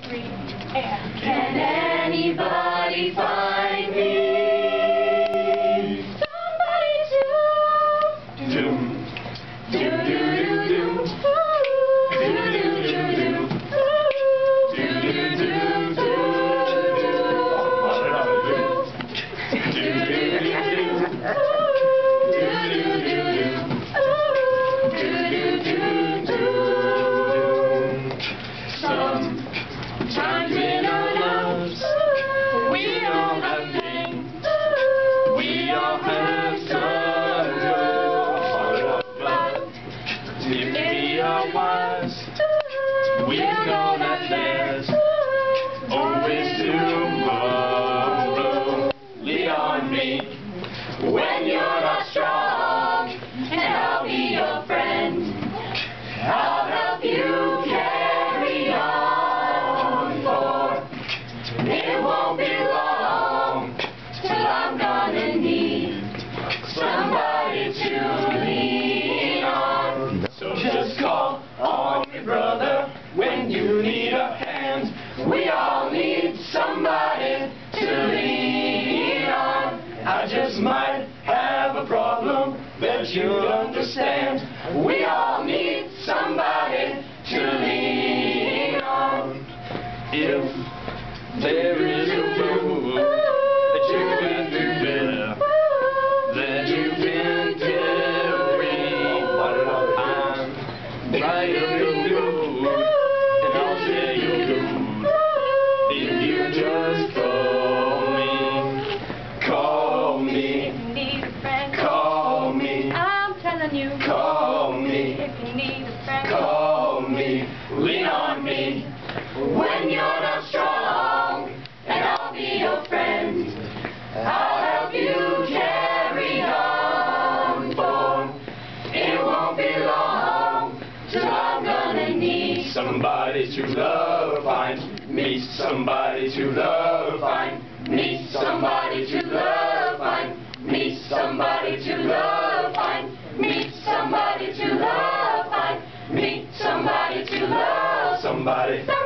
3, and can anybody find me? Somebody to Doom, doom, doom, doom, doom. Sometimes in our lives we all have pain, we all have sorrow, but if we are wise, we know that there's always tomorrow. Lean on me when you're not strong, and I'll be your friend. I'll help you carry on, for it won't be long till I'm gonna need somebody to lean on. So just call on me, brother, when you need a hand. We all need somebody to lean on. I just might have a problem that you'll understand. We all need somebody to lean on. If there is a fool that you can do better than you've been doing, I'm right up your mood, and I'll say you're good if you just call me, need a friend. call me, I'm telling you, call me, if you need a friend, call me, lean on me when you're not strong, and I'll be your friend. I'll help you carry on, for it won't be long till I'm gonna need somebody to love, find me somebody to love, find me somebody to love, find me somebody to love, find me somebody to love, find me somebody to love, somebody.